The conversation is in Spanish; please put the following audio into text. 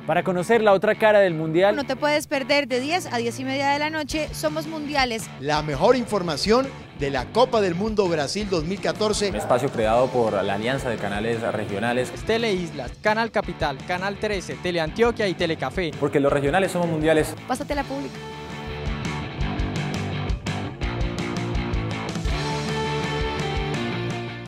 Para conocer la otra cara del Mundial, No te puedes perder de 10 a 10 y media de la noche Somos Mundiales. La mejor información de la Copa del Mundo Brasil 2014. Un espacio creado por la Alianza de Canales Regionales. Teleislas, Canal Capital, Canal 13, Teleantioquia y Telecafé. Porque los regionales somos mundiales. Pásate la pública.